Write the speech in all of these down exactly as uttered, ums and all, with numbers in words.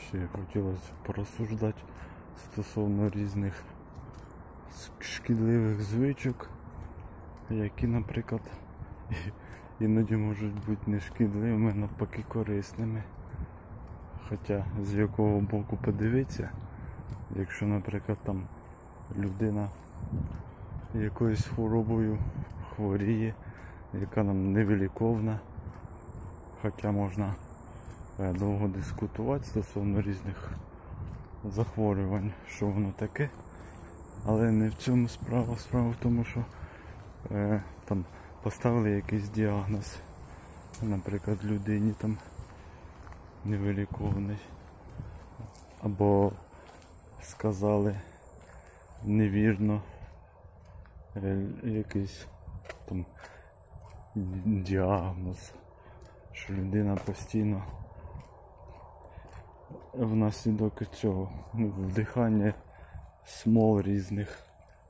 Ще хотілося порозсуждати стосовно різних шкідливих звичок, які, наприклад, іноді можуть бути не шкідливими, а навпаки корисними. Хоча з якого боку подивитися, якщо, наприклад, там людина якоюсь хворобою хворіє, яка нам невиліковна, хоча можна довго дискутувати стосовно різних захворювань, що воно таке, але не в цьому справа. Справа в тому, що е, там поставили якийсь діагноз, наприклад, людині там невиліковний, або сказали невірно е, якийсь там діагноз, що людина постійно внаслідок цього ну, вдихання смол різних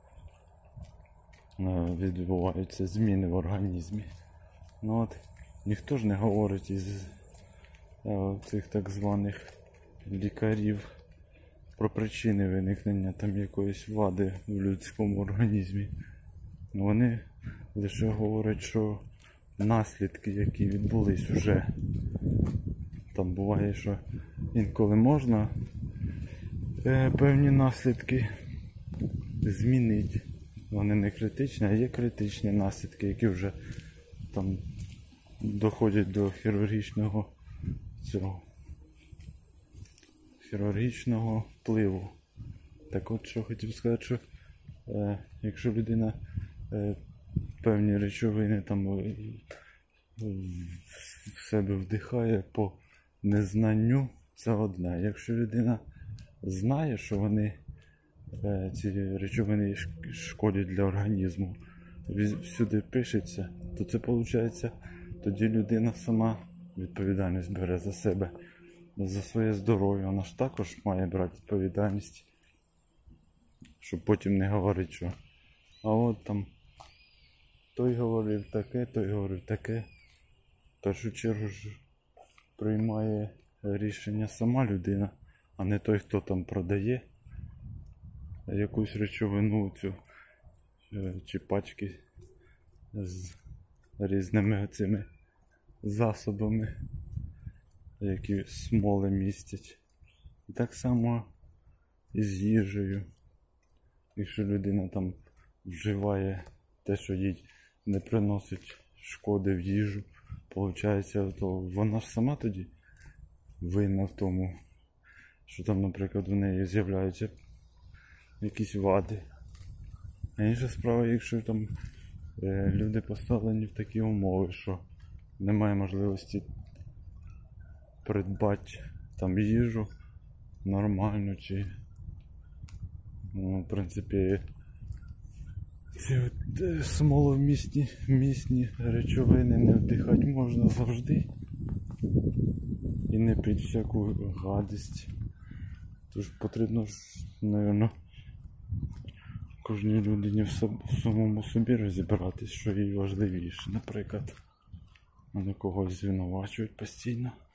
відбуваються зміни в організмі. Ну от ніхто ж не говорить із цих так званих лікарів про причини виникнення там якоїсь вади в людському організмі. Вони лише говорять, що наслідки, які відбулись уже. Там буває, що інколи можна е, певні наслідки змінити. Вони не критичні, а є критичні наслідки, які вже там доходять до хірургічного цього хірургічного впливу. Так от, що хотів сказати, що е, якщо людина е, певні речовини там е, в себе вдихає по незнанню, це одне. Якщо людина знає, що вони, ці речовини шкодять для організму, всюди пишеться, то це виходить, тоді людина сама відповідальність бере за себе, за своє здоров'я. Вона ж також має брати відповідальність, щоб потім не говорити, що а от там той говорив таке, той говорив таке. В першу чергу ж приймає рішення сама людина, а не той, хто там продає якусь речовину цю, чи пачки з різними цими засобами, які смоли містять. І так само і з їжею. Якщо людина там вживає те, що їй не приносить шкоди в їжу, получається, то вона ж сама тоді винна в тому, що там, наприклад, у неї з'являються якісь вади. А інша справа, якщо там е, люди поставлені в такі умови, що немає можливості придбати там їжу нормальну, чи ну, в принципі ці смоломісні місні речовини не вдихати можна завжди і не під всяку гадість. Тож потрібно ж, мабуть, кожній людині в, соб, в самому собі розібратись, що їй важливіше, наприклад, а не когось звинувачують постійно.